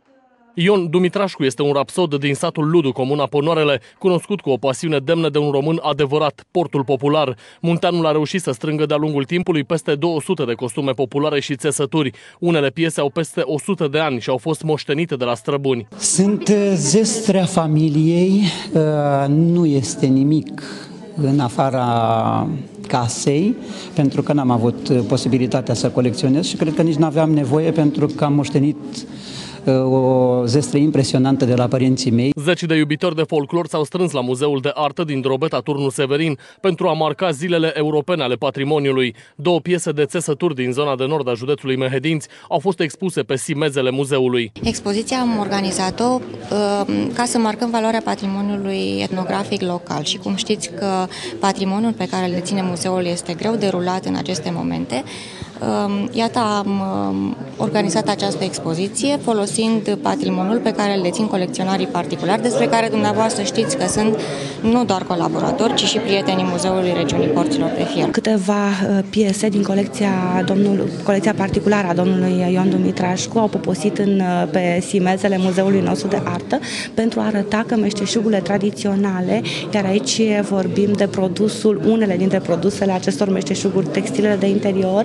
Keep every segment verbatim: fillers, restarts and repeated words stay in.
Ion Dumitrașcu este un rapsod din satul Ludu, comuna Ponoarele, cunoscut cu o pasiune demnă de un român adevărat, portul popular. Munteanul a reușit să strângă de-a lungul timpului peste două sute de costume populare și țesături. Unele piese au peste o sută de ani și au fost moștenite de la străbuni. Sunt zestrea familiei, nu este nimic în afara casei, pentru că n-am avut posibilitatea să colecționez și cred că nici n-aveam nevoie, pentru că am moștenit o zestre impresionantă de la părinții mei. Zeci de iubitori de folclor s-au strâns la Muzeul de Artă din Drobeta, Turnul Severin, pentru a marca zilele europene ale patrimoniului. Două piese de țesături din zona de nord a județului Mehedinți au fost expuse pe simezele muzeului. Expoziția am organizat-o ca să marcăm valoarea patrimoniului etnografic local și cum știți că patrimoniul pe care îl deține muzeul este greu de rulat în aceste momente. Iată, am organizat această expoziție folosind patrimoniul pe care îl dețin colecționarii particulari, despre care dumneavoastră știți că sunt nu doar colaboratori, ci și prietenii Muzeului Regiunii Porților de Fier. Câteva piese din colecția, domnul, colecția particulară a domnului Ion Dumitrașcu au poposit în, pe simezele Muzeului nostru de Artă pentru a arăta că meșteșugurile tradiționale, iar aici vorbim de produsul, unele dintre produsele acestor meșteșuguri, textilele de interior,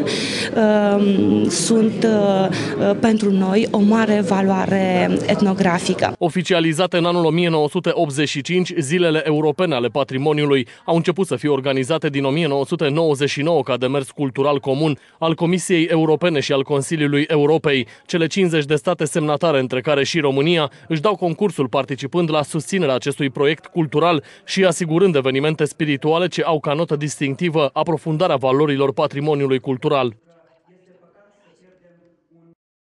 sunt pentru noi o mare valoare etnografică. Oficializate în anul o mie nouă sute optzeci și cinci, zilele europene ale patrimoniului au început să fie organizate din o mie nouă sute nouăzeci și nouă ca demers cultural comun al Comisiei Europene și al Consiliului Europei. Cele cincizeci de state semnatare, între care și România, își dau concursul participând la susținerea acestui proiect cultural și asigurând evenimente spirituale ce au ca notă distinctivă aprofundarea valorilor patrimoniului cultural.